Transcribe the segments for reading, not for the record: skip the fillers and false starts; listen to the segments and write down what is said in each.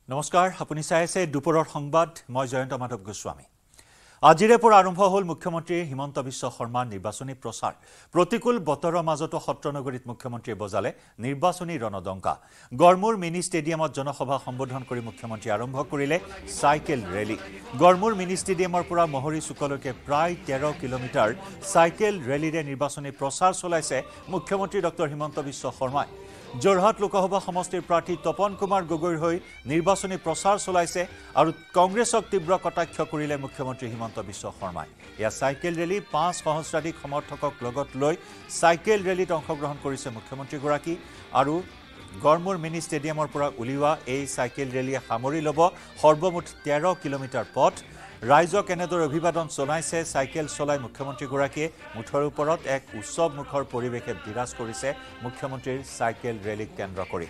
নমস্কাৰ আপুনি চাই আছে দুপৰৰ সংবাদ মই জয়ন্ত মাধৱ গোস্বামী আজিৰে পৰা আৰম্ভ হ'ল মুখ্যমন্ত্ৰী হিমন্ত বিশ্ব শৰ্মাৰ নিৰ্বাচনী প্ৰচাৰ প্ৰতিকূল বতৰৰ মাজতো সত্ৰনগৰীত মুখ্যমন্ত্ৰীয়ে বজালে নিৰ্বাচনী ৰণদংকা গড়মুৰ মিনি ষ্টেডিয়ামত জনসভা সম্বোধন কৰি মুখ্যমন্ত্ৰী আৰম্ভ কৰিলে সাইকেল ৰেলী গড়মুৰ মিনি ষ্টেডিয়ামৰ পৰা মহৰী চুকলৈকে প্ৰায় 13 কিলোমিটাৰ সাইকেল ৰেলীৰে নিৰ্বাচনী প্ৰচাৰ চলাইছে মুখ্যমন্ত্ৰী ডক্টৰ হিমন্ত বিশ্ব শৰ্মাই যোৰহাট লোকসভা সমষ্টিৰ প্ৰাৰ্থী তপন কুমাৰ গগৈৰ হৈ নিৰ্বাচনী প্ৰচাৰ চলাইছে আৰু কংগ্ৰেছক তীব্ৰ কটাক্ষ কৰিলে মুখ্যমন্ত্ৰী হিমন্ত বিশ্ব শৰ্মাই ইয়া সাইকেল ৰেলী 5 সহস্ৰাধিক সমৰ্থকক লগত লৈ সাইকেল ৰেলীত অংশগ্ৰহণ কৰিছে মুখ্যমন্ত্ৰী গৰাকী আৰু গড়মুৰ মিনি ষ্টেডিয়ামৰ পৰা উলিওৱা এই সাইকেল ৰেলীয়ে সামৰি ল'ব সৰ্বমুঠ 13 কিলোমিটাৰ পথ ৰাইজক এনেদৰে অভিবাদন জনাইছে সাইকেল চলাই মুখ্যমন্ত্ৰী গৰাকীয়ে মুঠৰ ওপৰত এক উৎসৱ মুখৰ পৰিৱেশে বিৰাজ কৰিছে মুখ্যমন্ত্ৰীৰ সাইকেল ৰেলীক কেন্দ্ৰ কৰি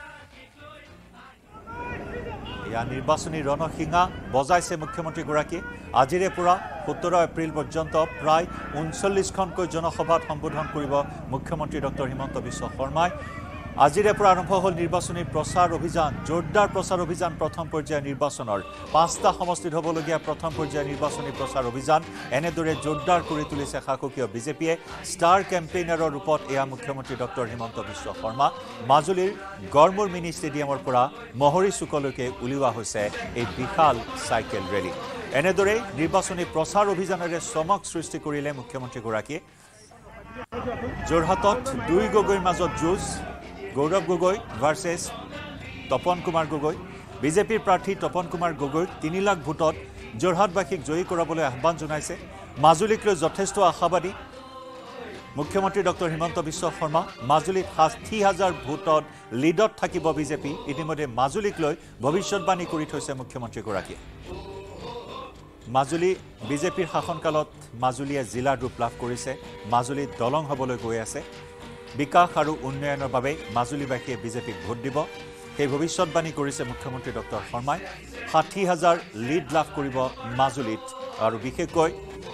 ইয়া নিৰ্বাচনী ৰণসিঙা বজাইছে মুখ্যমন্ত্ৰী গৰাকীয়ে আজিৰে পৰা 17 এপ্ৰিল পৰ্যন্ত প্ৰায় 39খনকৈ জনসভাত সম্বোধন কৰিব মুখ্যমন্ত্ৰী ডক্টৰ হিমন্ত বিশ্ব শৰ্মাই আজিৰে পৰা আৰম্ভ হ'ল নিৰ্বাচনী প্ৰচাৰ অভিযান জোৰদাৰ প্ৰচাৰ অভিযান প্ৰথম পৰ্যায়ৰ নিৰ্বাচনৰ 5টা সমষ্টিত হ'বলগীয়া প্ৰথম পৰ্যায়ৰ নিৰ্বাচনী প্ৰচাৰ অভিযান এনেদৰে জোৰদাৰ কৰি তুলিছে শাসকীয় বিজেপিয়ে ষ্টাৰ কেম্পেইনাৰৰ ৰূপত এয়া মুখ্যমন্ত্ৰী ডক্টৰ হিমন্ত বিশ্ব শৰ্মা মাজুলীৰ গড়মুৰ মিনি ষ্টেডিয়ামৰ পৰা মহৰী চুকলৈকে উলিওৱা হৈছে এই বিশাল সাইকেল ৰেলী এনেদৰে নিৰ্বাচনী প্ৰচাৰ অভিযানেৰে চমক সৃষ্টি কৰিলে মুখ্যমন্ত্ৰী গৰাকীয়ে যোৰহাটত দুই গগৈৰ মাজত যুঁজ গৌৰৱ গগৈ ভাৰ্চেছ তপন কুমাৰ গগৈ বিজেপিৰ প্ৰাৰ্থী তপন কুমাৰ গগৈ 3 লাখ ভোটত যোৰহাটবাসীক জয়ী কৰাবলৈ আহ্বান জনাইছে মাজুলীক লৈ যথেষ্ট আশাবাদী মুখ্যমন্ত্ৰী ডক্টৰ হিমন্ত বিশ্ব শৰ্মা মাজুলীত 60,000 ভোটত লিডত থাকিব বিজেপি ইতিমধ্যে মাজুলীক লৈ ভৱিষ্যতবাণী কৰি থৈছে মুখ্যমন্ত্ৰী গৰাকীয়ে মাজুলী বিজেপিৰ শাসনকালত মাজুলীয়ে জিলাৰ ৰূপ লাভ কৰিছে মাজুলীত দলং হ'বলৈ গৈ আছে বিকাশ আৰু উন্নয়নৰ বাবে মাজুলীবাসীয়ে বিজেপিক ভোট দিব সেই ভৱিষ্যতবাণী কৰিছে মুখ্যমন্ত্ৰী ডক্টৰ শৰ্মাই 60,000 লিড লাভ কৰিব মাজুলীত আৰু বিশেষকৈ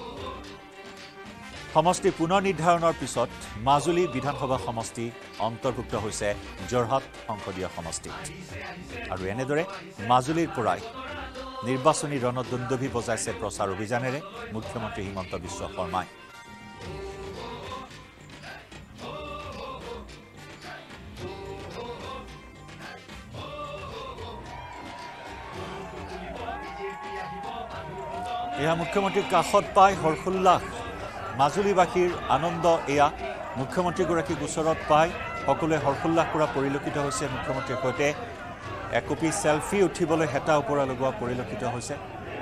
সমষ্টি পুনৰ নিৰ্ধাৰণৰ পিছত মাজুলী বিধানসভা সমষ্টি অন্তৰ্ভুক্ত হৈছে যোৰহাট সংসদীয় সমষ্টিত আৰু এনেদৰে মাজুলীৰ পৰাই নিৰ্বাচনী ৰণদন্দভি বজাইছে প্ৰচাৰ অভিযানেৰে মুখ্যমন্ত্ৰী হিমন্ত বিশ্ব শৰ্মাই এয়া মুখ্যমন্ত্ৰীৰ কাষত পাই হৰ্ষোল্লাস মাজুলীবাসীৰ আনন্দ এয়া মুখ্যমন্ত্ৰীগৰাকীক ওচৰত পাই সকলোৱে হৰ্ষোল্লাস কৰা পৰিলক্ষিত হৈছে মুখ্যমন্ত্ৰীৰ সৈতে একপি সেলফি উঠিবলৈ হেতা ওপৰা লগোৱা পৰিলক্ষিত হৈছে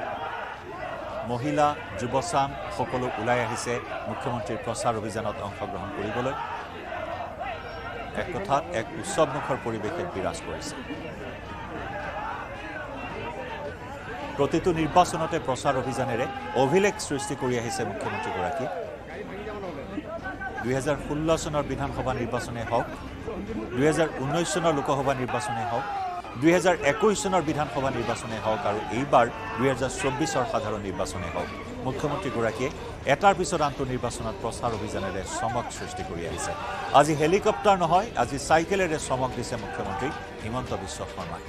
মহিলা যুৱচাম সকলো ওলাই আহিছে মুখ্যমন্ত্ৰীৰ প্ৰচাৰ অভিযানত অংশগ্ৰহণ কৰিবলৈ এক কথাত এক উৎসৱমুখৰ পৰিৱেশে বিৰাজ কৰিছে প্ৰতিটো নিৰ্বাচনতে প্ৰচাৰ অভিযানেৰে অভিলেখ সৃষ্টি কৰি আহিছে মুখ্যমন্ত্ৰী গৰাকী 2016 চনৰ বিধানসভা নিৰ্বাচনে হওক 2019 চনৰ লোকসভা নিৰ্বাচনে হওক 2021 চনৰ বিধানসভা নিৰ্বাচনে হওক আৰু এইবাৰ 2024 সাধাৰণ নিৰ্বাচনে হওক মুখ্যমন্ত্ৰী গৰাকীয়ে এটাৰ পিছত আনটো নিৰ্বাচনত প্ৰচাৰ অভিযানেৰে চমক সৃষ্টি কৰি আহিছে আজি হেলিকপ্টাৰ নহয় আজি সাইকেলেৰে চমক দিছে মুখ্যমন্ত্ৰী হিমন্ত বিশ্ব শৰ্মাই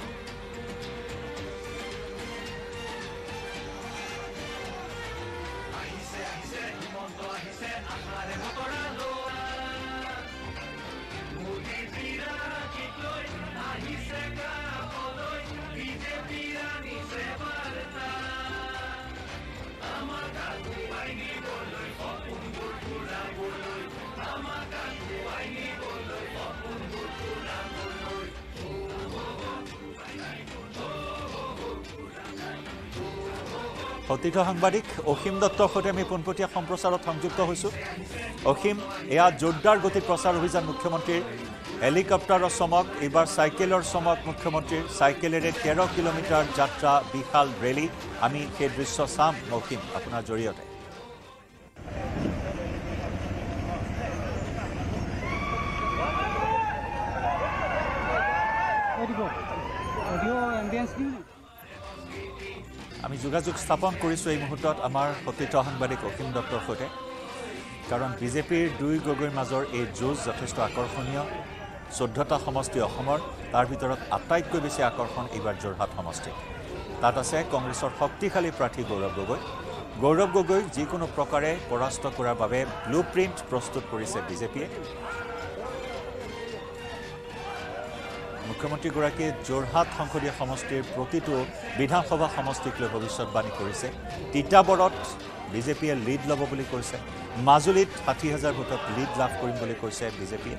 সতীৰ্থ সাংবাদিক অসীম দত্তৰ সৈতে আমি পোনপটীয়া সম্প্ৰচাৰত সংযুক্ত হৈছোঁ অসীম এয়া জোৰদাৰ গতিত প্ৰচাৰ অভিযান মুখ্যমন্ত্ৰীৰ হেলিকপ্টাৰৰ চমক এইবাৰ সাইকেলৰ চমক মুখ্যমন্ত্ৰীৰ সাইকেলেৰে 13 কিলোমিটাৰ যাত্ৰা বিশাল ৰেলী আমি সেই দৃশ্য চাম অসীম আপোনাৰ জৰিয়তে আমি যোগাযোগ স্থাপন কৰিছোঁ এই মুহূৰ্তত আমাৰ সতীৰ্থ সাংবাদিক অসীম দত্তৰ সৈতে কাৰণ বিজেপিৰ দুই গগৈৰ মাজৰ এই যুঁজ যথেষ্ট আকৰ্ষণীয় 14টা সমষ্টি অসমৰ তাৰ ভিতৰত আটাইতকৈ বেছি আকৰ্ষণ এইবাৰ যোৰহাট সমষ্টি তাত আছে কংগ্ৰেছৰ শক্তিশালী প্ৰাৰ্থী গৌৰৱ গগৈক যিকোনো প্ৰকাৰে পৰাস্ত কৰাৰ বাবে ব্লুপ্ৰিণ্ট প্ৰস্তুত কৰিছে বিজেপিয়ে মুখ্যমন্ত্ৰীগৰাকীয়ে যোৰহাট সংসদীয় সমষ্টিৰ প্ৰতিটো বিধানসভা সমষ্টিক লৈ ভৱিষ্যতবাণী কৰিছে তিতাবৰত বিজেপিয়ে লিড ল'ব বুলি কৈছে মাজুলীত 60,000 ভোটত লিড লাভ কৰিম বুলি কৈছে বিজেপিয়ে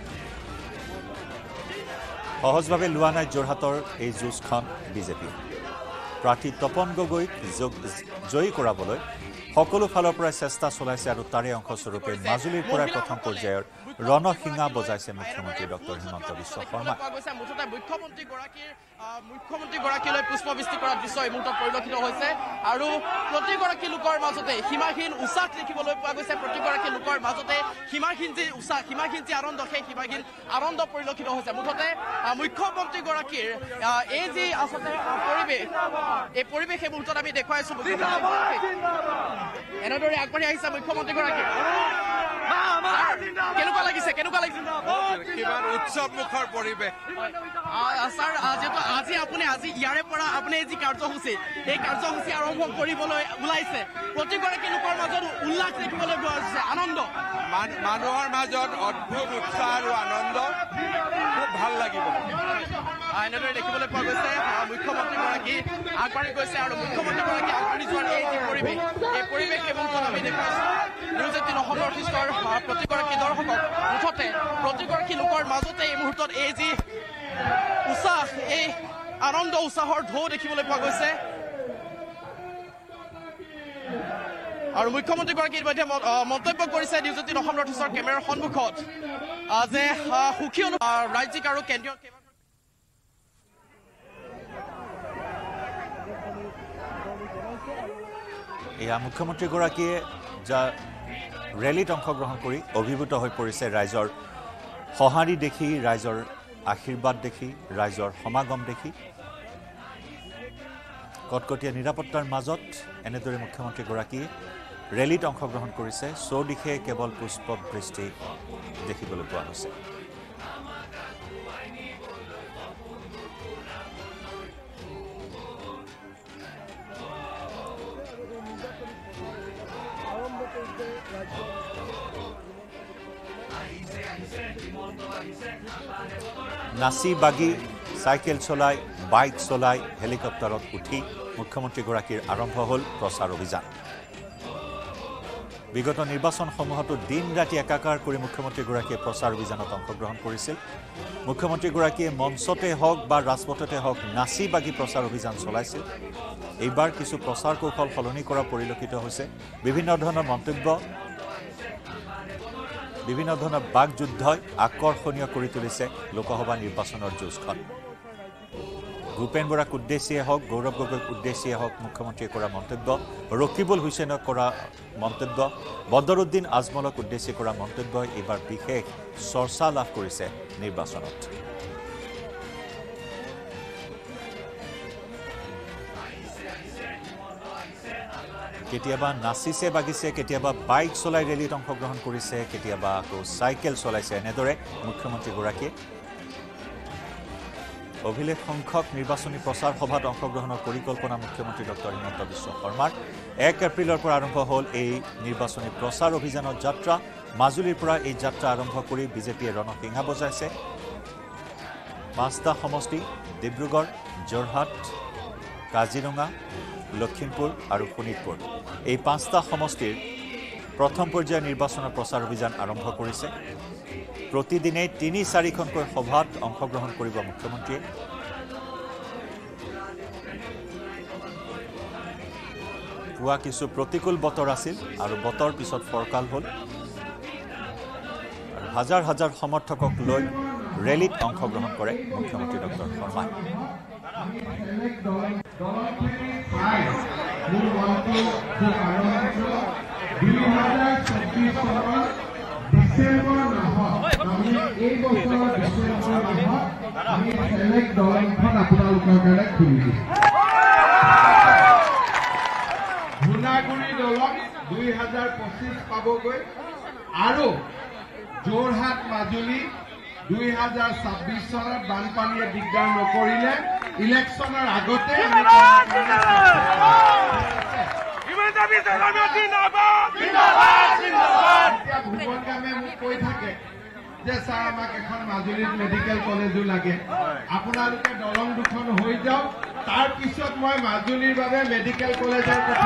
সহজভাৱে লোৱা নাই যোৰহাটৰ এই যুঁজখন বিজেপিয়ে প্ৰাৰ্থী তপন গগৈক জয়ী কৰাবলৈ সকলো ফালৰ পৰা চেষ্টা চলাইছে আৰু তাৰে অংশস্বৰূপে মাজুলীৰ পৰা প্ৰথম পৰ্যায়ৰ ৰণসিঙা বজাইছে মুখ্যমন্ত্ৰী ডক্টৰ হিমন্ত বিশ্ব শৰ্মা মুঠতে মুখ্যমন্ত্ৰীগৰাকীলৈ পুষ্পবৃষ্টি কৰাৰ দৃশ্য এই মুহূৰ্তত পৰিলক্ষিত হৈছে আৰু প্ৰতিগৰাকী লোকৰ মাজতে সীমাহীন উৎসাহ দেখিবলৈ পোৱা গৈছে প্ৰতিগৰাকী লোকৰ মাজতে সীমাহীন যি উৎসাহ সীমাহীন যি আনন্দ সেই সীমাহীন আনন্দ পৰিলক্ষিত হৈছে মুঠতে মুখ্যমন্ত্ৰীগৰাকীৰ এই যি আচলতে এই পৰিৱেশ এই মুহূৰ্তত আমি দেখুৱাইছো এনেদৰে আগবাঢ়ি আহিছে মুখ্যমন্ত্ৰীগৰাকী কেনেকুৱা লাগিছে কিমান উৎসৱ মুখৰ পৰিৱেশ ছাৰ যিহেতু আজি ইয়াৰে পৰা আপুনি যি কাৰ্যসূচী এই কাৰ্যসূচী আৰম্ভ কৰিবলৈ ওলাইছে প্ৰতিগৰাকী লোকৰ মাজত উল্লাস দেখিবলৈ পোৱা গৈছে আনন্দ মানুহৰ মাজত অদ্ভুত উৎসাহ আৰু আনন্দ খুব ভাল লাগিব এনেদৰে দেখিবলৈ পোৱা গৈছে মুখ্যমন্ত্ৰীগৰাকী আগবাঢ়ি গৈছে আৰু মুখ্যমন্ত্ৰীগৰাকী আগবাঢ়ি যোৱাৰ এই যি পৰিৱেশ এই পৰিৱেশ এই মুহূৰ্তত আমি দেখুৱাইছো নিউজ 18 অসম নৰ্থ-ইষ্টৰ প্ৰতিগৰাকী দৰ্শকক মুঠতে প্ৰতিগৰাকী লোকৰ মাজতে এই মুহূৰ্তত এই যি উৎসাহ এই আনন্দ উৎসাহৰ ঢৌ দেখিবলৈ পোৱা গৈছে আৰু মুখ্যমন্ত্ৰীগৰাকী ইতিমধ্যে মন্তব্য কৰিছে নিউজ 18 অসম নৰ্থ-ইষ্টৰ কেমেৰাৰ সন্মুখত যে সুখী ৰাজ্যিক আৰু কেন্দ্ৰীয় এয়া মুখ্যমন্ত্ৰীগৰাকীয়ে ৰেলীত অংশগ্ৰহণ কৰি অভিভূত হৈ পৰিছে ৰাইজৰ সঁহাৰি দেখি ৰাইজৰ আশীৰ্বাদ দেখি ৰাইজৰ সমাগম দেখি কটকটীয়া নিৰাপত্তাৰ মাজত এনেদৰে মুখ্যমন্ত্ৰীগৰাকীয়ে ৰেলীত অংশগ্ৰহণ কৰিছে চৌদিশে কেৱল পুষ্পবৃষ্টি দেখিবলৈ পোৱা গৈছে নাচি বাগি সাইকেল চলাই বাইক চলাই হেলিকপ্টাৰত উঠি মুখ্যমন্ত্ৰীগৰাকীৰ আৰম্ভ হ'ল প্ৰচাৰ অভিযান বিগত নিৰ্বাচনসমূহতো দিন ৰাতি একাকাৰ কৰি মুখ্যমন্ত্ৰীগৰাকীয়ে প্ৰচাৰ অভিযানত অংশগ্ৰহণ কৰিছিল মুখ্যমন্ত্ৰীগৰাকীয়ে মঞ্চতে হওক বা ৰাজপথতে হওক নাচি বাগি প্ৰচাৰ অভিযান চলাইছিল এইবাৰ কিছু প্ৰচাৰ কৌশল সলনি কৰা পৰিলক্ষিত হৈছে বিভিন্ন ধৰণৰ মন্তব্য বিভিন্ন ধৰণৰ বাকযুদ্ধই আকৰ্ষণীয় কৰি তুলিছে লোকসভা নিৰ্বাচনৰ যুঁজখন ভূপেন বৰাক উদ্দেশ্যিয়ে হওক গৌৰৱ গগৈক উদ্দেশ্যিয়ে হওক মুখ্যমন্ত্ৰীয়ে কৰা মন্তব্য ৰকিবুল হুছেইনক কৰা মন্তব্য বদৰুদ্দিন আজমলক উদ্দেশ্যি কৰা মন্তব্যই এইবাৰ বিশেষ চৰ্চা লাভ কৰিছে নিৰ্বাচনত কেতিয়াবা নাচিছে বাগিছে কেতিয়াবা বাইক চলাই ৰেলীত অংশগ্ৰহণ কৰিছে কেতিয়াবা আকৌ চাইকেল চলাইছে এনেদৰে মুখ্যমন্ত্ৰীগৰাকীয়ে অভিলেখ সংখ্যক নিৰ্বাচনী প্ৰচাৰ সভাত অংশগ্ৰহণৰ পৰিকল্পনা মুখ্যমন্ত্ৰী ডক্টৰ হিমন্ত বিশ্ব শৰ্মাৰ 1 এপ্ৰিলৰ পৰা আৰম্ভ হ'ল এই নিৰ্বাচনী প্ৰচাৰ অভিযানৰ যাত্ৰা মাজুলীৰ পৰা এই যাত্ৰা আৰম্ভ কৰি বিজেপিয়ে ৰণসিঙা বজাইছে 5টা সমষ্টি ডিব্ৰুগড় যোৰহাট কাজিৰঙা লখিমপুৰ আৰু শোণিতপুৰ এই 5টা সমষ্টিৰ প্ৰথম পৰ্যায়ৰ নিৰ্বাচনৰ প্ৰচাৰ অভিযান আৰম্ভ কৰিছে প্ৰতিদিনে 3-4খনকৈ সভাত অংশগ্ৰহণ কৰিব মুখ্যমন্ত্ৰীয়ে পুৱা কিছু প্ৰতিকূল বতৰ আছিল আৰু বতৰ পিছত ফৰকাল হ'ল আৰু হাজাৰ হাজাৰ সমৰ্থকক লৈ ৰেলীত অংশগ্ৰহণ কৰে মুখ্যমন্ত্ৰী ডক্টৰ শৰ্মা ধুনাগুৰি দলক 2025 পাবগৈ আৰু যোৰহাট মাজুলী 2026 চনত বানপানীয়ে দিগদাৰ নকৰিলে ইলেকশ্যনৰ আগতে ভুৱন গামে মোক কৈ থাকে যে ছাৰ আমাক এখন মাজুলীত মেডিকেল কলেজো লাগে, আপোনালোকে দলং দুখন হৈ যাওক, তাৰ পিছত মই মাজুলীৰ বাবে মেডিকেল কলেজৰ কথা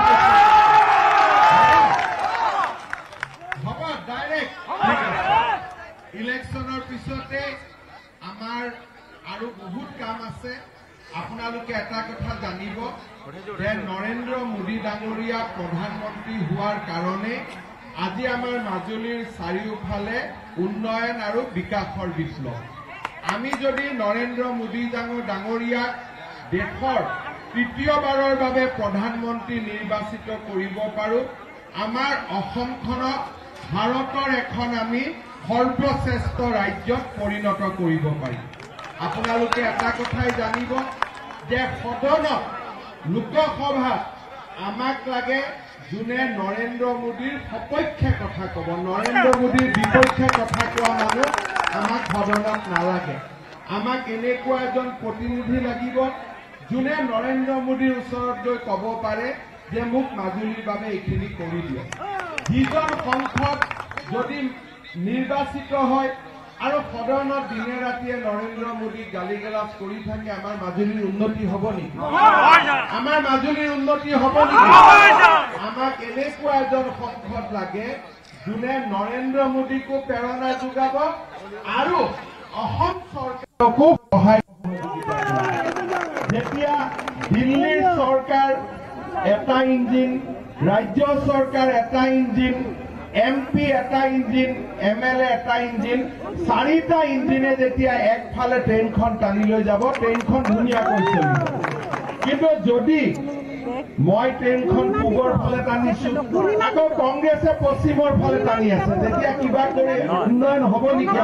হ'ব ডাইৰেক্ট। ইলেকশ্যনৰ পিছতে আমাৰ আৰু বহুত কাম আছে। আপোনালোকে এটা কথা জানিব যে নৰেন্দ্ৰ মোদী ডাঙৰীয়া প্ৰধানমন্ত্ৰী হোৱাৰ কাৰণে আজি আমাৰ মাজুলীৰ চাৰিওফালে উন্নয়ন আৰু বিকাশৰ বিপ্লৱ। আমি যদি নৰেন্দ্ৰ মোদী ডাঙৰীয়াক দেশৰ তৃতীয়বাৰৰ বাবে প্ৰধানমন্ত্ৰী নিৰ্বাচিত কৰিব পাৰো, আমাৰ অসমখনক ভাৰতৰ এখন আমি সৰ্বশ্ৰেষ্ঠ ৰাজ্যত পৰিণত কৰিব পাৰিম। আপোনালোকে এটা কথাই জানিব যে সদনত লোকসভাত আমাক লাগে যোনে নৰেন্দ্ৰ মোদীৰ সপক্ষে কথা ক'ব, নৰেন্দ্ৰ মোদীৰ বিপক্ষে কথা কোৱা মানুহ আমাক সদনত নালাগে। আমাক এনেকুৱা এজন প্ৰতিনিধি লাগিব যোনে নৰেন্দ্ৰ মোদীৰ ওচৰত গৈ ক'ব পাৰে যে মোক মাজুলীৰ বাবে এইখিনি কৰি দিয়ক। যিজন সংসদ যদি নিৰ্বাচিত হয় আৰু সদনত দিনে ৰাতিয়ে নৰেন্দ্ৰ মোদীক গালি গালাজ কৰি থাকে, আমাৰ মাজুলীৰ উন্নতি হ'ব নেকি? আমাৰ মাজুলীৰ উন্নতি হ'ব নেকি? আমাক এনেকুৱা এজন সংসদ লাগে যোনে নৰেন্দ্ৰ মোদীকো প্ৰেৰণা যোগাব আৰু অসম চৰকাৰকো সহায় কৰিব। যেতিয়া দিল্লীৰ চৰকাৰ এটা ইঞ্জিন, ৰাজ্য চৰকাৰ এটা ইঞ্জিন, MP এটা ইঞ্জিন, MLA এটা ইঞ্জিন, চাৰিটা ইঞ্জিনে যেতিয়া একফালে ট্ৰেইনখন টানি লৈ যাব, ট্ৰেইনখন ধুনীয়াকৈ চলিব। কিন্তু যদি মই ট্ৰেইনখন পূবৰ ফালে টানিছো, আকৌ কংগ্ৰেছে পশ্চিমৰ ফালে টানি আছে, তেতিয়া কিবা কৰি উন্নয়ন হ'ব নেকি?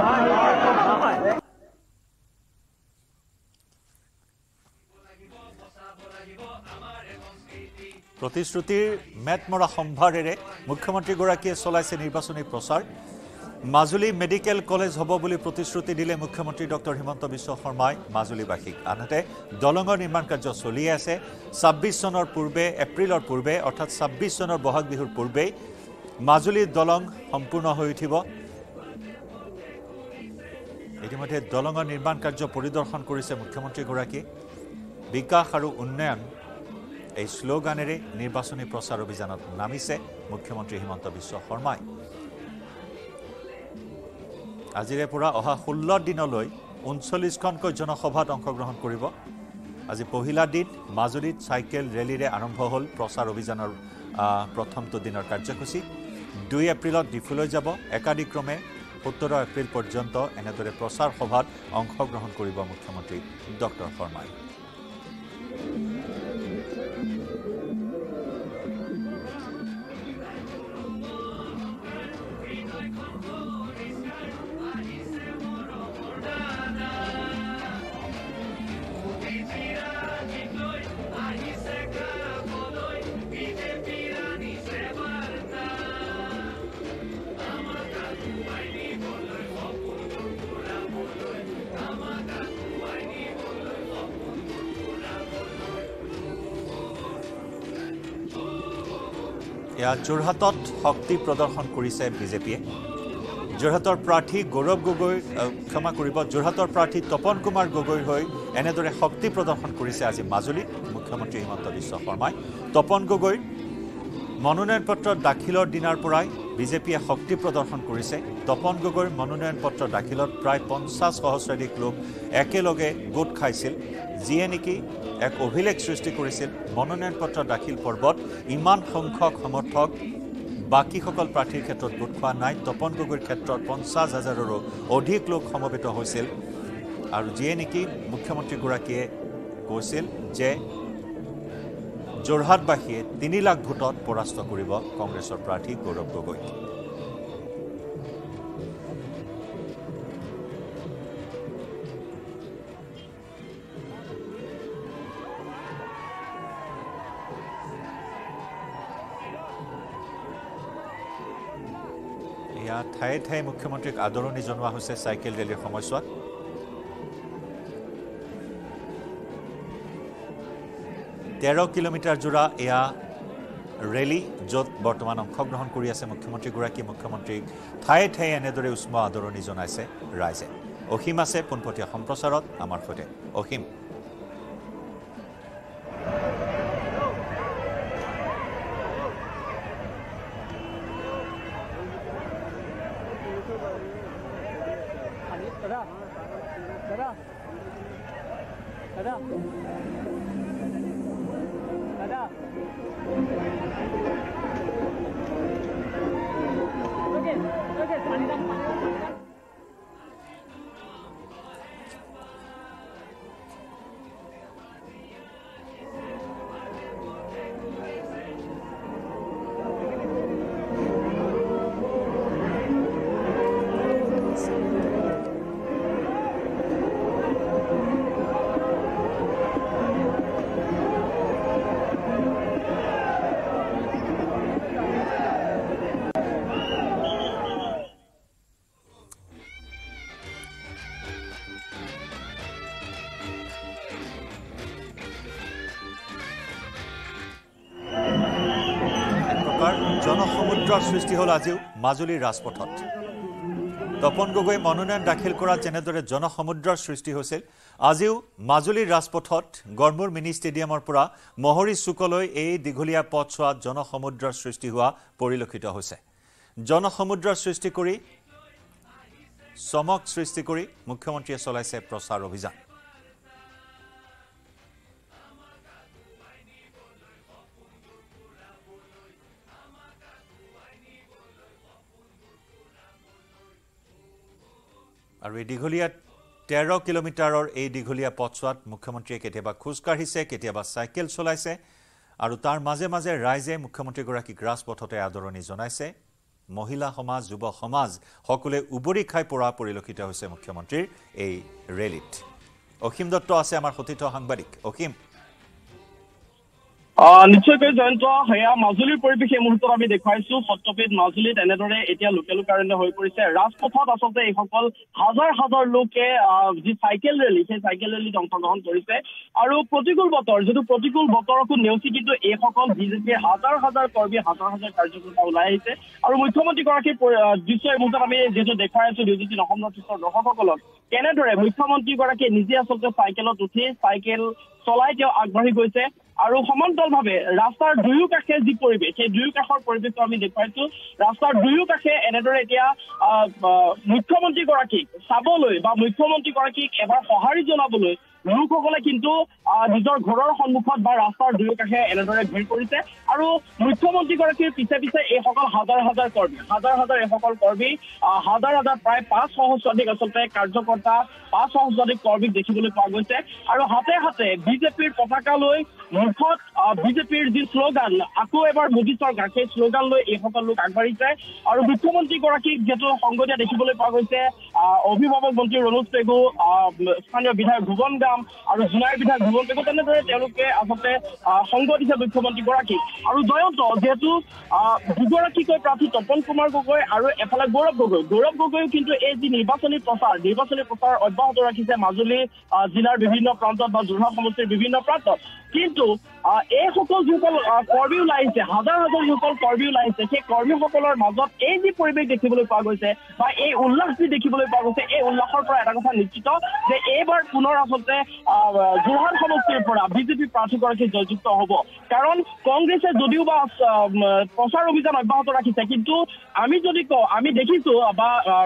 প্ৰতিশ্ৰুতিৰ মেটমৰা সম্ভাৰেৰে মুখ্যমন্ত্ৰীগৰাকীয়ে চলাইছে নিৰ্বাচনী প্ৰচাৰ। মাজুলী মেডিকেল কলেজ হ'ব বুলি প্ৰতিশ্ৰুতি দিলে মুখ্যমন্ত্ৰী ডক্টৰ হিমন্ত বিশ্ব শৰ্মাই মাজুলীবাসীক। আনহাতে দলঙৰ নিৰ্মাণ কাৰ্য চলিয়ে আছে। 26 চনৰ পূৰ্বে, এপ্ৰিলৰ পূৰ্বে অৰ্থাৎ 26 চনৰ বহাগ বিহুৰ পূৰ্বেই মাজুলীৰ দলং সম্পূৰ্ণ হৈ উঠিব। ইতিমধ্যে দলঙৰ নিৰ্মাণ কাৰ্য পৰিদৰ্শন কৰিছে মুখ্যমন্ত্ৰীগৰাকীয়ে। বিকাশ আৰু উন্নয়ন এই শ্লোগানেৰে নিৰ্বাচনী প্ৰচাৰ অভিযানত নামিছে মুখ্যমন্ত্ৰী হিমন্ত বিশ্ব শৰ্মাই। আজিৰে পৰা অহা 16 দিনলৈ 39খনকৈ জনসভাত অংশগ্ৰহণ কৰিব। আজি পহিলা দিন মাজুলীত চাইকেল ৰেলীৰে আৰম্ভ হ'ল প্ৰচাৰ অভিযানৰ প্ৰথমটো দিনৰ কাৰ্যসূচী। 2 এপ্ৰিলত ডিফুলৈ যাব। একাদিক্ৰমে 17 এপ্ৰিল পৰ্যন্ত এনেদৰে প্ৰচাৰ সভাত অংশগ্ৰহণ কৰিব মুখ্যমন্ত্ৰী ডক্টৰ শৰ্মাই। এয়া যোৰহাটত শক্তি প্ৰদৰ্শন কৰিছে বিজেপিয়ে। যোৰহাটৰ প্ৰাৰ্থী গৌৰৱ গগৈ যোৰহাটৰ প্ৰাৰ্থী তপন কুমাৰ গগৈৰ হৈ এনেদৰে শক্তি প্ৰদৰ্শন কৰিছে আজি মাজুলীত মুখ্যমন্ত্ৰী হিমন্ত বিশ্ব শৰ্মাই। তপন গগৈৰ মনোনয়ন পত্ৰ দাখিলৰ দিনাৰ পৰাই বিজেপিয়ে শক্তি প্ৰদৰ্শন কৰিছে। তপন গগৈৰ মনোনয়ন পত্ৰ দাখিলত প্ৰায় 50 সহস্ৰাধিক লোক একেলগে গোট খাইছিল, যিয়ে নেকি এক অভিলেখ সৃষ্টি কৰিছিল। মনোনয়ন পত্ৰ দাখিল পৰ্বত ইমান সংখ্যক সমৰ্থক বাকীসকল প্ৰাৰ্থীৰ ক্ষেত্ৰত গোট খোৱা নাই। তপন গগৈৰ ক্ষেত্ৰত 50,000ৰো অধিক লোক সমবেত হৈছিল আৰু যিয়ে নেকি মুখ্যমন্ত্ৰীগৰাকীয়ে কৈছিল যে যোৰহাটবাসীয়ে 3 লাখ ভোটত পৰাস্ত কৰিব কংগ্ৰেছৰ প্ৰাৰ্থী গৌৰৱ গগৈক। ঠায়ে ঠায়ে মুখ্যমন্ত্ৰীক আদৰণি জনোৱা হৈছে চাইকেল ৰেলীৰ সময়ছোৱাত। তেৰ কিলোমিটাৰ জোৰা এয়া ৰেলী, য'ত বৰ্তমান অংশগ্ৰহণ কৰি আছে মুখ্যমন্ত্ৰীগৰাকী। মুখ্যমন্ত্ৰীক ঠায়ে ঠায়ে এনেদৰে উষ্ম আদৰণি জনাইছে ৰাইজে। অসীম আছে পোনপটীয়া সম্প্ৰচাৰত আমাৰ সৈতে। অসীম, জনসমুদ্ৰৰ সৃষ্টি হ'ল আজিও মাজুলীৰ ৰাজপথত। তপন গগৈ মনোনয়ন দাখিল কৰাত যেনেদৰে জনসমুদ্ৰৰ সৃষ্টি হৈছিল, আজিও মাজুলীৰ ৰাজপথত গড়মূৰ মিনি ষ্টেডিয়ামৰ পৰা মহৰী চুকলৈ এই দীঘলীয়া পথছোৱাত জনসমুদ্ৰৰ সৃষ্টি হোৱা পৰিলক্ষিত হৈছে। জনসমুদ্ৰৰ সৃষ্টি কৰি চমক সৃষ্টি কৰি মুখ্যমন্ত্ৰীয়ে চলাইছে প্ৰচাৰ অভিযান। আৰু এই দীঘলীয়া 13 কিলোমিটাৰৰ এই দীঘলীয়া পথছোৱাত মুখ্যমন্ত্ৰীয়ে কেতিয়াবা খোজকাঢ়িছে, কেতিয়াবা চাইকেল চলাইছে, আৰু তাৰ মাজে মাজে ৰাইজে মুখ্যমন্ত্ৰীগৰাকীক ৰাজপথতে আদৰণি জনাইছে। মহিলা সমাজ, যুৱ সমাজ সকলোৱে উবৰি খাই পৰা পৰিলক্ষিত হৈছে মুখ্যমন্ত্ৰীৰ এই ৰেলীত। অসীম দত্ত আছে আমাৰ সতীৰ্থ সাংবাদিক। অসীম, নিশ্চয়কৈ জয়ন্ত, সেয়া মাজুলীৰ পৰিৱেশ এই মুহূৰ্তত আমি দেখুৱাইছো। সত্যপীঠ মাজুলীত এনেদৰে এতিয়া লোকাৰণ্য হৈ পৰিছে। ৰাজপথত আচলতে এইসকল হাজাৰ হাজাৰ লোকে যি চাইকেল ৰেলী, সেই চাইকেল ৰেলীত অংশগ্ৰহণ কৰিছে। আৰু প্ৰতিকূল বতৰ, যিটো প্ৰতিকূল বতৰকো নেওচি কিন্তু এইসকল বিজেপিৰ হাজাৰ হাজাৰ কৰ্মী, হাজাৰ হাজাৰ কাৰ্যকৰ্তা ওলাই আহিছে। আৰু মুখ্যমন্ত্ৰীগৰাকীৰ দৃশ্য এই মুহূৰ্তত আমি যিহেতু দেখুৱাই আছো নিউজ18 অসম নৰ্থইষ্টৰ দৰ্শকসকলক, কেনেদৰে মুখ্যমন্ত্ৰীগৰাকীয়ে নিজে আচলতে চাইকেলত উঠি চাইকেল চলাই তেওঁ আগবাঢ়ি গৈছে। আৰু সমান্তৰালভাৱে ৰাস্তাৰ দুয়ো কাষে যি পৰিৱেশ, সেই দুয়ো কাষৰ পৰিৱেশটো আমি দেখুৱাইছো। ৰাস্তাৰ দুয়ো কাষে এনেদৰে এতিয়া মুখ্যমন্ত্ৰীগৰাকীক চাবলৈ বা মুখ্যমন্ত্ৰীগৰাকীক এবাৰ সঁহাৰি জনাবলৈ লোকসকলে কিন্তু নিজৰ ঘৰৰ সন্মুখত বা ৰাস্তাৰ দুয়ো কাষে এনেদৰে ভিৰ কৰিছে। আৰু মুখ্যমন্ত্ৰীগৰাকীৰ পিছে পিছে এইসকল হাজাৰ হাজাৰ কৰ্মী, হাজাৰ হাজাৰ এইসকল কৰ্মী, হাজাৰ হাজাৰ প্ৰায় 5 সহস্ৰাধিক আচলতে কাৰ্যকৰ্তা, 5 সহস্ৰাধিক কৰ্মীক দেখিবলৈ পোৱা গৈছে। আৰু হাতে হাতে বিজেপিৰ পতাকা লৈ, মুখত বিজেপিৰ যি শ্লোগান, আকৌ এবাৰ মোদী চৰকাৰ, সেই শ্লোগান লৈ এইসকল লোক আগবাঢ়িছে। আৰু মুখ্যমন্ত্ৰীগৰাকীক যিহেতু সংগ দিয়া দেখিবলৈ পোৱা গৈছে অভিভাৱক মন্ত্ৰী ৰণোজ পেগু, স্থানীয় বিধায়ক ভুৱন গাম আৰু জোনাইৰ বিধায়ক ভুৱন পেগু, তেনেদৰে তেওঁলোকে আচলতে সংগ দিছে মুখ্যমন্ত্ৰীগৰাকীক। আৰু জয়ন্ত, যিহেতু দুগৰাকীকৈ প্ৰাৰ্থী তপন কুমাৰ গগৈ আৰু এফালে গৌৰৱ গগৈও কিন্তু এই যি নিৰ্বাচনী প্ৰচাৰ অব্যাহত ৰাখিছে মাজুলী জিলাৰ বিভিন্ন প্ৰান্তত বা যোৰহাট সমষ্টিৰ বিভিন্ন প্ৰান্তত। কিন্তু এইসকল যিসকল কৰ্মী ওলাই আহিছে, হাজাৰ হাজাৰ যিসকল কৰ্মী ওলাই আহিছে, সেই কৰ্মীসকলৰ মাজত এই যি পৰিৱেশ দেখিবলৈ পোৱা গৈছে বা এই উল্লাস যি দেখিবলৈ পোৱা গৈছে, এই উল্লাসৰ পৰা এটা কথা নিশ্চিত যে এইবাৰ পুনৰ আচলতে যোৰহাট সমষ্টিৰ পৰা বিজেপি প্ৰাৰ্থীগৰাকী জয়যুক্ত হ'ব। কাৰণ কংগ্ৰেছে যদিও বা প্ৰচাৰ অভিযান অব্যাহত ৰাখিছে, কিন্তু আমি যদি কওঁ, আমি দেখিছো বা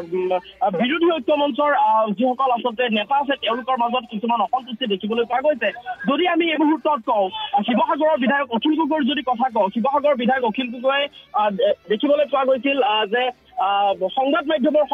বিৰোধী ঐক্য মঞ্চৰ যিসকল আচলতে নেতা আছে তেওঁলোকৰ মাজত কিছুমান অসন্তুষ্টি দেখিবলৈ পোৱা গৈছে। যদি আমি এই মুহূৰ্তত কওঁ, শিৱসাগৰৰ বিধায়ক অখিল গগৈৰ যদি কথা কওঁ, শিৱসাগৰৰ বিধায়ক অখিল গগৈ দেখিবলৈ পোৱা গৈছিল যে সংবাদ মাধ্যমৰ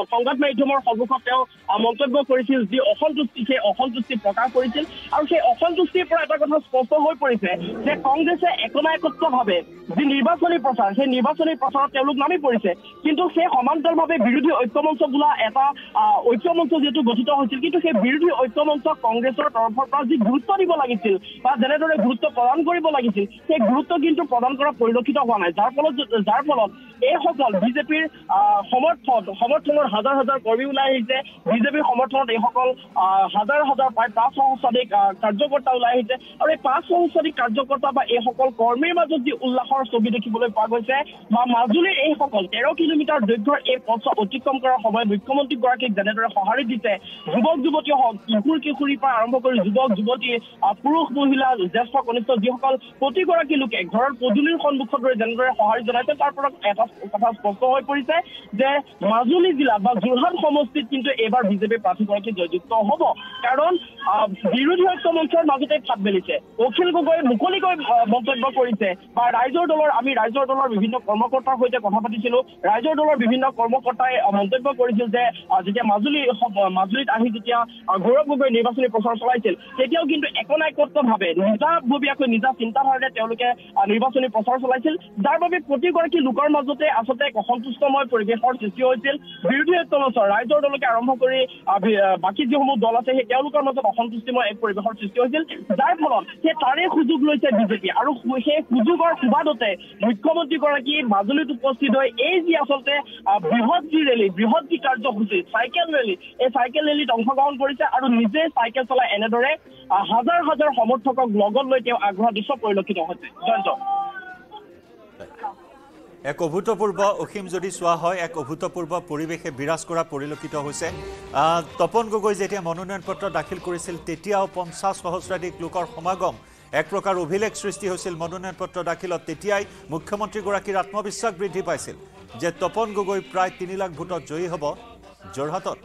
সন্মুখত তেওঁ মন্তব্য কৰিছিল, যি অসন্তুষ্টি, সেই অসন্তুষ্টি প্ৰকাশ কৰিছিল। আৰু সেই অসন্তুষ্টিৰ পৰা এটা কথা স্পষ্ট হৈ পৰিছে যে কংগ্ৰেছে একনায়কত্বভাৱে যি নিৰ্বাচনী প্ৰচাৰ, সেই নিৰ্বাচনী প্ৰচাৰত তেওঁলোক নামি পৰিছে। কিন্তু সেই সমান্তৰালভাৱে বিৰোধী ঐক্যমঞ্চ বোলা এটা ঐক্যমঞ্চ যিহেতু গঠিত হৈছিল, কিন্তু সেই বিৰোধী ঐক্যমঞ্চক কংগ্ৰেছৰ তৰফৰ পৰা যি গুৰুত্ব দিব লাগিছিল বা যেনেদৰে গুৰুত্ব প্ৰদান কৰিব লাগিছিল, সেই গুৰুত্ব কিন্তু প্ৰদান কৰা পৰিলক্ষিত হোৱা নাই। যাৰ ফলত এই সকল বিজেপিৰ সমৰ্থনৰ হাজাৰ হাজাৰ কৰ্মী ওলাই আহিছে বিজেপিৰ সমৰ্থনত এই সকল হাজাৰ হাজাৰ প্ৰায় 5 সহস্ৰাধিক কাৰ্যকৰ্তা ওলাই আহিছে আৰু এই 5 সহস্ৰাধিক কাৰ্যকৰ্তা বা এই সকল কৰ্মীৰ মাজত যি উল্লাসৰ ছবি দেখিবলৈ পোৱা গৈছে বা মাজুলীৰ এই সকল 13 কিলোমিটাৰ দৈৰ্ঘ্যৰ এই পথ অতিক্ৰম কৰাৰ সময়ত মুখ্যমন্ত্ৰীগৰাকীক যেনেদৰে সঁহাৰি দিছে যুৱক যুৱতী হওক কিশোৰীৰ পৰা আৰম্ভ কৰি যুৱক যুৱতী পুৰুষ মহিলা জ্যেষ্ঠ কনিষ্ঠ যিসকল প্ৰতিগৰাকী লোকে ঘৰৰ পদূলিৰ সন্মুখত ৰৈ যেনেদৰে সঁহাৰি জনাইছে তাৰ পৰা এটা কথা স্পষ্ট হৈ পৰিছে যে মাজুলী জিলা বা যোৰহাট সমষ্টিত কিন্তু এইবাৰ বিজেপি প্ৰাৰ্থীগৰাকী জয়যুক্ত হ'ব কাৰণ বিৰোধী ঐক্য মঞ্চৰ মাজতে ফাট মেলিছে অখিল গগৈ মুকলিকৈ মন্তব্য কৰিছে বা ৰাইজৰ দলৰ বিভিন্ন কৰ্মকৰ্তাৰ সৈতে কথা পাতিছিলো ৰাইজৰ দলৰ বিভিন্ন কৰ্মকৰ্তাই মন্তব্য কৰিছিল যে যেতিয়া মাজুলীত আহি যেতিয়া গৌৰৱ গগৈ নিৰ্বাচনী প্ৰচাৰ চলাইছিল তেতিয়াও কিন্তু একনায়কত্বভাৱে নিজাববীয়াকৈ নিজা চিন্তাধাৰাৰে তেওঁলোকে নিৰ্বাচনী প্ৰচাৰ চলাইছিল যাৰ বাবে প্ৰতিগৰাকী লোকৰ মাজতে আচলতে এক অসন্তুষ্টময় পৰিৱেশৰ সৃষ্টি হৈছিল বিৰোধী ঐক্য মঞ্চৰ ৰাইজৰ দলকে আৰম্ভ কৰি বাকী যিসমূহ দল আছে সেই তেওঁলোকৰ মাজত অসন্তুষ্টিময় এক পৰিৱেশৰ সৃষ্টি হৈছিল যাৰ ফলত সেই তাৰে সুযোগ লৈছে বিজেপি আৰু সেই সুযোগৰ সুবাদতে মুখ্যমন্ত্ৰীগৰাকী মাজুলীত উপস্থিত হৈ এই যি আচলতে বৃহৎ যি কাৰ্যসূচী চাইকেল ৰেলী এই চাইকেল ৰেলীত অংশগ্ৰহণ কৰিছে আৰু নিজে চাইকেল চলাই এনেদৰে হাজাৰ হাজাৰ সমৰ্থকক লগত লৈ তেওঁ আগবঢ়া দৃশ্য পৰিলক্ষিত হৈছে জয়ন্ত এক অভূতপূৰ্ব অসীম যদি চোৱা হয় এক অভূতপূৰ্ব পৰিৱেশে বিৰাজ কৰা পৰিলক্ষিত হৈছে তপন গগৈ যেতিয়া মনোনয়ন পত্ৰ দাখিল কৰিছিল তেতিয়াও 50 সহস্ৰাধিক লোকৰ সমাগম এক প্ৰকাৰ অভিলেখ সৃষ্টি হৈছিল মনোনয়ন পত্ৰ দাখিলত তেতিয়াই মুখ্যমন্ত্ৰীগৰাকীৰ আত্মবিশ্বাস বৃদ্ধি পাইছিল যে তপন গগৈ প্ৰায় 3 লাখ ভোটত জয়ী হ'ব যোৰহাটত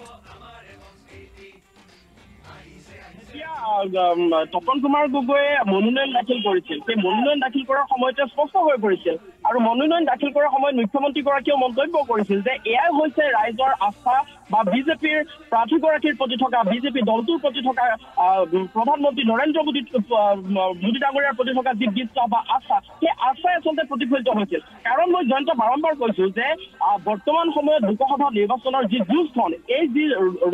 তপন কুমাৰ গগৈয়ে মনোনয়ন দাখিল কৰিছিল সেই মনোনয়ন দাখিল কৰাৰ সময়তে স্পষ্ট হৈ পৰিছিল আৰু মনোনয়ন দাখিল কৰাৰ সময়ত মুখ্যমন্ত্ৰীগৰাকীয়েও মন্তব্য কৰিছিল যে এয়াই হৈছে ৰাইজৰ আস্থা বা বিজেপিৰ প্ৰাৰ্থীগৰাকীৰ প্ৰতি থকা বিজেপি দলটোৰ প্ৰতি থকা প্ৰধানমন্ত্ৰী নৰেন্দ্ৰ মোদী ডাঙৰীয়াৰ প্ৰতি থকা যি বিশ্বাস বা আস্থা সেই আস্থাই আচলতে প্ৰতিফলিত হৈছিল কাৰণ মই জয়ন্ত বাৰম্বাৰ কৈছো যে বৰ্তমান সময়ত লোকসভা নিৰ্বাচনৰ যি যুঁজখন এই যি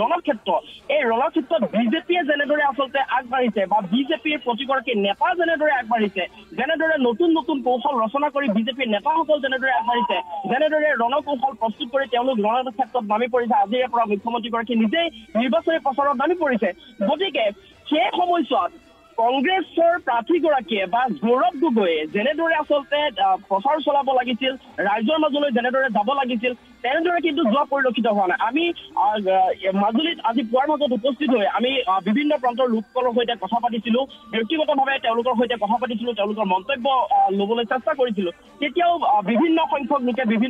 ৰণক্ষেত্ৰত বিজেপিয়ে যেনেদৰে আচলতে আগবাঢ়িছে বা বিজেপিৰ প্ৰতিগৰাকী নেতা যেনেদৰে আগবাঢ়িছে যেনেদৰে নতুন নতুন কৌশল ৰচনা কৰি বিজেপিৰ নেতাসকল যেনেদৰে আগবাঢ়িছে যেনেদৰে ৰণকৌশল প্ৰস্তুত কৰি তেওঁলোক ৰণক্ষেত্ৰত নামি পৰিছে আজিৰে পৰা মুখ্যমন্ত্ৰীগৰাকী নিজেই নিৰ্বাচনী প্ৰচাৰত নামি পৰিছে গতিকে সেই সময়ছোৱাত কংগ্ৰেছৰ প্ৰাৰ্থীগৰাকীয়ে বা গৌৰৱ গগৈয়ে যেনেদৰে আচলতে প্ৰচাৰ চলাব লাগিছিল ৰাইজৰ মাজলৈ যেনেদৰে যাব লাগিছিল তেনেদৰে কিন্তু যোৱা পৰিলক্ষিত হোৱা নাই আমি মাজুলীত আজি পুৱাৰ মাজত উপস্থিত হৈ আমি বিভিন্ন প্ৰান্তৰ লোকসকলৰ সৈতে কথা পাতিছিলো ব্যক্তিগতভাৱে তেওঁলোকৰ সৈতে কথা পাতিছিলো তেওঁলোকৰ মন্তব্য ল'বলৈ চেষ্টা কৰিছিলো তেতিয়াও বিভিন্ন সংখ্যক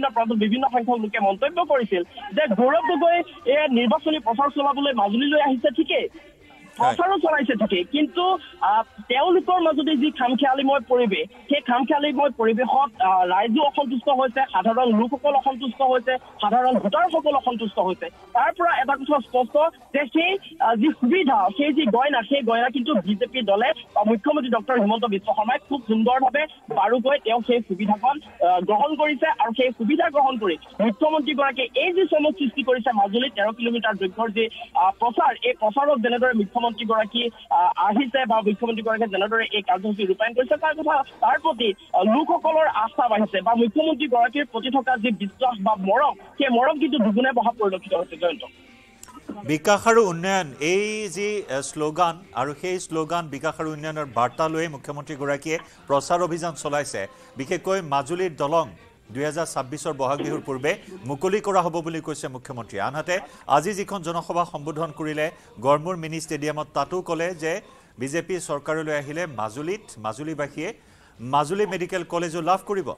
লোকে মন্তব্য কৰিছিল যে গৌৰৱ গগৈ এই নিৰ্বাচনী প্ৰচাৰ চলাবলৈ মাজুলীলৈ আহিছে ঠিকেই প্ৰচাৰো চলাইছে ঠিকেই কিন্তু তেওঁলোকৰ মাজতে যি খামখেয়ালিময় পৰিৱেশ সেই খামখেয়ালিময় পৰিৱেশত ৰাইজো অসন্তুষ্ট হৈছে সাধাৰণ লোকসকল অসন্তুষ্ট হৈছে সাধাৰণ ভোটাৰসকল অসন্তুষ্ট হৈছে তাৰ পৰা এটা কথা স্পষ্ট যে সেই যি সুবিধা সেই যি গয়না সেই গয়না কিন্তু বিজেপি দলে মুখ্যমন্ত্ৰী ডক্টৰ হিমন্ত বিশ্ব শৰ্মাই খুব সুন্দৰভাৱে বাৰুকৈ তেওঁ সেই সুবিধাখন গ্ৰহণ কৰিছে আৰু সেই সুবিধা গ্ৰহণ কৰি মুখ্যমন্ত্ৰীগৰাকীয়ে এই যি চমক সৃষ্টি কৰিছে মাজুলীত 13 কিলোমিটাৰ দৈৰ্ঘ্যৰ যি প্ৰচাৰ এই প্ৰচাৰত যেনেদৰে মুখ্যমন্ত্ৰীগৰাকী আহিছে বা মুখ্যমন্ত্ৰীগৰাকীয়ে যেনেদৰে এই কাৰ্যসূচী ৰূপায়ণ কৰিছে তাৰ প্ৰতি লোকসকলৰ আস্থা বাঢ়িছে বা মুখ্যমন্ত্ৰীগৰাকীৰ প্ৰতি থকা যি বিশ্বাস বা মৰম সেই মৰম কিন্তু দুগুণে বঢ়া পৰিলক্ষিত হৈছে জয়ন্ত বিকাশ আৰু উন্নয়ন এই যি শ্লোগান আৰু সেই শ্লোগান বিকাশ আৰু উন্নয়নৰ বাৰ্তা লৈ মুখ্যমন্ত্ৰীগৰাকীয়ে প্ৰচাৰ অভিযান চলাইছে বিশেষকৈ মাজুলীৰ দলং 2026 বহাগ বিহুৰ পূৰ্বে মুকলি কৰা হ'ব বুলি কৈছে মুখ্যমন্ত্ৰী আনহাতে আজি যিখন জনসভা সম্বোধন কৰিলে গড়মূৰ মিনি ষ্টেডিয়ামত তাতো ক'লে যে বিজেপি চৰকাৰলৈ আহিলে মাজুলীবাসীয়ে মাজুলী মেডিকেল কলেজো লাভ কৰিব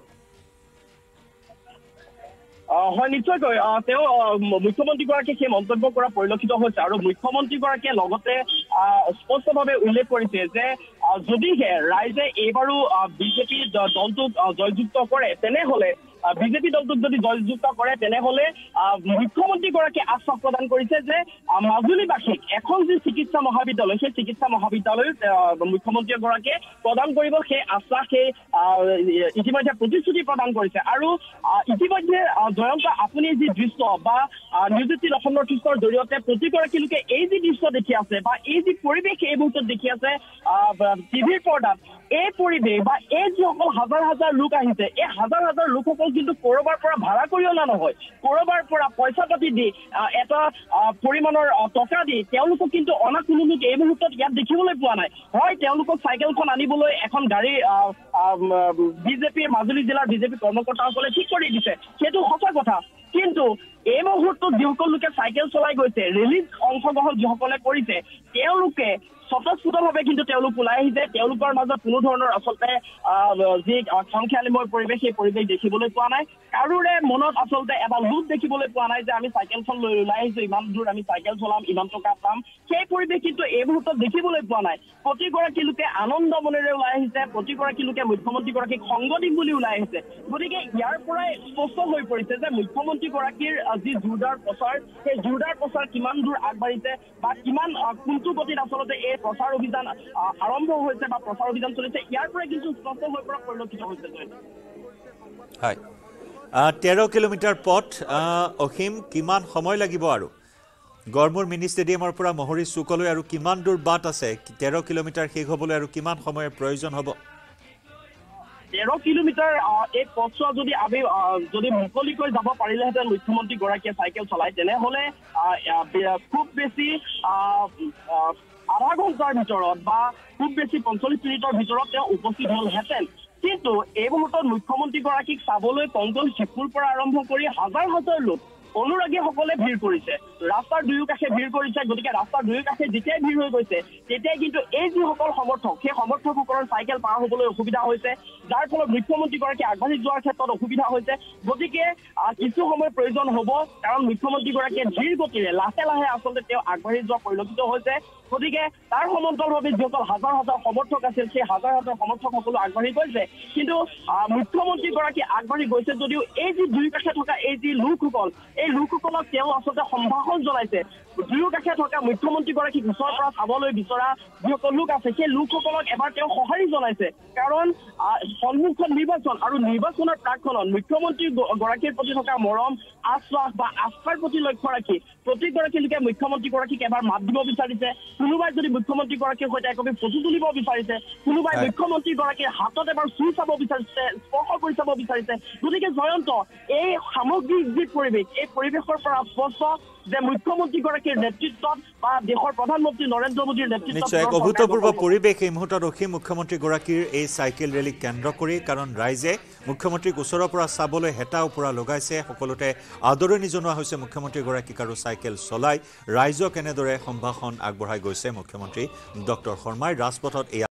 হয় নিশ্চয়কৈ তেওঁ মুখ্যমন্ত্ৰীগৰাকীয়ে সেই মন্তব্য কৰা পৰিলক্ষিত হৈছে আৰু মুখ্যমন্ত্ৰীগৰাকীয়ে লগতে স্পষ্টভাৱে উল্লেখ কৰিছে যে যদিহে ৰাইজে এইবাৰো বিজেপি দলটোক জয়যুক্ত কৰে তেনেহ'লে বিজেপি দলটোক যদি জয়যুক্ত কৰে তেনেহ'লে মুখ্যমন্ত্ৰীগৰাকীয়ে আশ্বাস প্ৰদান কৰিছে যে মাজুলীবাসীক এখন যি চিকিৎসা মহাবিদ্যালয় সেই চিকিৎসা মহাবিদ্যালয়ত মুখ্যমন্ত্ৰীগৰাকীয়ে প্ৰদান কৰিব সেই আশ্বাস সেই ইতিমধ্যে প্ৰতিশ্ৰুতি প্ৰদান কৰিছে আৰু ইতিমধ্যে জয়ন্ত আপুনি যি দৃশ্য বা নিউজ 18 অসম নৰ্থ ইষ্টৰ জৰিয়তে প্ৰতিগৰাকী লোকে এই যি দৃশ্য দেখি আছে বা এই যি পৰিৱেশ এই মুহূৰ্তত দেখি আছে টিভিৰ পৰ্দাত এই পৰিৱেশ বা এই যিসকল হাজাৰ হাজাৰ লোক আহিছে এই হাজাৰ হাজাৰ লোকসকল চাইকেলখন কিন্তু ক'ৰবাৰ পৰা ভাড়া কৰি অনা নহয়, ক'ৰবাৰ পৰা পইচা পাতি দি এটা পৰিমাণৰ টকা দি তেওঁলোকক কিন্তু অনা কোনো লোক এই মুহূৰ্তত ইয়াত দেখিবলৈ পোৱা নাই। হয়, তেওঁলোকক চাইকেলখন আনিবলৈ এখন গাড়ী বিজেপিৰ মাজুলী জিলাৰ বিজেপি কৰ্মকৰ্তাসকলে ঠিক কৰি দিছে, সেইটো সঁচা কথা। কিন্তু এই মুহূৰ্তত যিসকল লোকে চাইকেল চলাই গৈছে, ৰেলীত অংশগ্ৰহণ যিসকলে কৰিছে, তেওঁলোকে স্বতঃস্ফূৰ্তভাৱে কিন্তু তেওঁলোক ওলাই আহিছে। তেওঁলোকৰ মাজত কোনো ধৰণৰ আচলতে যি সংখ্যালঘুৰ পৰিৱেশ, সেই পৰিৱেশ দেখিবলৈ পোৱা নাই। কাৰোৰে মনত আচলতে এটা লোভ দেখিবলৈ পোৱা নাই যে আমি চাইকেলখন লৈ ওলাই আহিছো, ইমান দূৰ আমি চাইকেল চলাম, ইমান টকা পাম, সেই পৰিৱেশ কিন্তু এই মুহূৰ্তত দেখিবলৈ পোৱা নাই। প্ৰতিগৰাকী লোকে আনন্দ মনেৰে ওলাই আহিছে, প্ৰতিগৰাকী লোকে মুখ্যমন্ত্ৰীগৰাকীক সংগ দিম বুলি ওলাই আহিছে। গতিকে ইয়াৰ পৰাই স্পষ্ট হৈ পৰিছে যে মুখ্যমন্ত্ৰীগৰাকীৰ যি জোৰদাৰ প্ৰচাৰ, সেই জোৰদাৰ প্ৰচাৰ কিমান দূৰ আগবাঢ়িছে বা কিমান কোনটো গতিত আচলতে এই প্ৰচাৰ অভিযান আৰম্ভ হৈছে বা প্ৰচাৰ অভিযান চলিছে, ইয়াৰ পৰাই কিন্তু স্পষ্ট হৈ পৰা পৰিলক্ষিত হৈছে। হয়, 13 কিলোমিটাৰ পথ অসীম, কিমান সময় লাগিব আৰু গড়মূৰ মিনি ষ্টেডিয়ামৰ পৰা মহৰী চুকলৈ আৰু কিমান দূৰ বাট আছে 13 কিলোমিটাৰ শেষ হ'বলৈ আৰু কিমান সময়ৰ প্ৰয়োজন হ'ব? 13 কিলোমিটাৰ এই পথছোৱা যদি আমি যদি মুকলিকৈ যাব পাৰিলেহেঁতেন মুখ্যমন্ত্ৰীগৰাকীয়ে চাইকেল চলাই, তেনেহ'লে খুব বেছি আধা ঘণ্টাৰ ভিতৰত বা খুব বেছি 45 মিনিটৰ ভিতৰত তেওঁ উপস্থিত হ'লহেঁতেন। কিন্তু এই মুহূৰ্তত মুখ্যমন্ত্ৰীগৰাকীক চাবলৈ কংকল চেকুৰ পৰা আৰম্ভ কৰি হাজাৰ হাজাৰ লোক অনুৰাগীসকলে ভিৰ কৰিছে, ৰাস্তাৰ দুয়োকাষে ভিৰ কৰিছে। গতিকে ৰাস্তাৰ দুয়োকাষে যেতিয়াই ভিৰ হৈ গৈছে, তেতিয়াই কিন্তু এই যিসকল সমৰ্থক, সেই সমৰ্থকসকলৰ চাইকেল পাৰ হ'বলৈ অসুবিধা হৈছে, যাৰ ফলত মুখ্যমন্ত্ৰীগৰাকী আগবাঢ়ি যোৱাৰ ক্ষেত্ৰত অসুবিধা হৈছে। গতিকে কিছু সময় প্ৰয়োজন হ'ব, কাৰণ মুখ্যমন্ত্ৰীগৰাকীয়ে ধীৰ গতিৰে লাহে লাহে আচলতে তেওঁ আগবাঢ়ি যোৱা পৰিলক্ষিত হৈছে। গতিকে তাৰ সমান্তৰালভাৱে যিসকল হাজাৰ হাজাৰ সমৰ্থক আছিল, সেই হাজাৰ হাজাৰ সমৰ্থকসকলো আগবাঢ়ি গৈছে। কিন্তু মুখ্যমন্ত্ৰীগৰাকী আগবাঢ়ি গৈছে যদিও এই যি দুয়োকাষে থকা এই যি লোকসকল, এই লোকসকলক তেওঁ আচলতে সম্ভাষণ জনাইছে। দুয়োকাষে থকা মুখ্যমন্ত্ৰীগৰাকীক ওচৰৰ পৰা চাবলৈ বিচৰা যিসকল লোক আছে, সেই লোকসকলক এবাৰ তেওঁ সঁহাৰি জনাইছে। কাৰণ সন্মুখত নিৰ্বাচন আৰু নিৰ্বাচনৰ প্ৰাকখনত মুখ্যমন্ত্ৰীগৰাকীৰ প্ৰতি থকা মৰম, আশ্বাস বা আস্থাৰ প্ৰতি লক্ষ্য ৰাখি প্ৰতিগৰাকী লোকে মুখ্যমন্ত্ৰীগৰাকীক এবাৰ মাত দিব বিচাৰিছে। কোনোবাই যদি মুখ্যমন্ত্ৰীগৰাকীৰ সৈতে একপি ফটো তুলিব বিচাৰিছে, কোনোবাই মুখ্যমন্ত্ৰীগৰাকীৰ হাতত এবাৰ চুই চাব বিচাৰিছে, স্পৰ্শ কৰি চাব বিচাৰিছে। গতিকে জয়ন্ত, এই সামগ্ৰিক যি পৰিৱেশ, এই পৰিৱেশৰ পৰা স্পষ্ট যে মুখ্যমন্ত্ৰীগৰাকীৰ নেতৃত্বত বা দেশৰ প্ৰধানমন্ত্ৰী নৰেন্দ্ৰ মোদীৰ নেতৃত্বত নিশ্চয় এক অভূতপূৰ্ব পৰিৱেশ এই মুহূৰ্তত অসীম মুখ্যমন্ত্ৰীগৰাকীৰ এই চাইকেল ৰেলীক কেন্দ্ৰ কৰি, কাৰণ ৰাইজে মুখ্যমন্ত্ৰীক ওচৰৰ পৰা চাবলৈ হেতা ওপৰা লগাইছে। সকলোতে আদৰণি জনোৱা হৈছে মুখ্যমন্ত্ৰীগৰাকীক আৰু চাইকেল চলাই ৰাইজক এনেদৰে সম্ভাষণ আগবঢ়াই গৈছে মুখ্যমন্ত্ৰী ডক্টৰ শৰ্মাই। ৰাজপথত